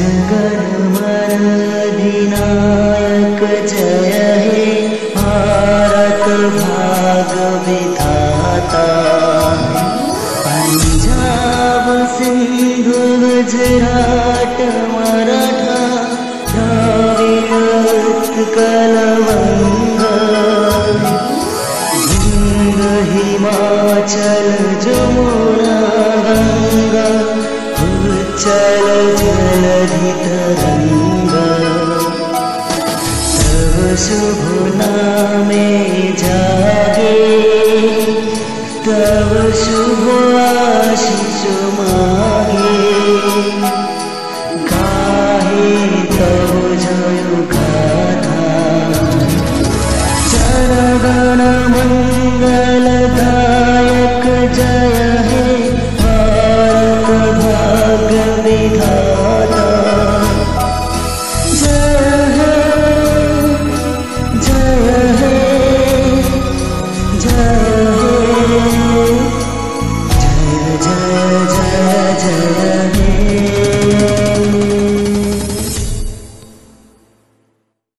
गण अधिनायक जय हे भारत भाग विधाता। पंजाब सिंधु गुजरात मराठा द्राविड़ उत्कल वंगा, विंध्य हिमाचल जमुना गंगा, उच्चल जलधि तरंगा। तव शुभ नामे जागे, तव शुभ आशीष मागे। गाहे तव जय गाथा, जन गण मंगलदायक जय हे भारत भाग्य विधाता। जय हे जय हे जय हे, जय जय जय जय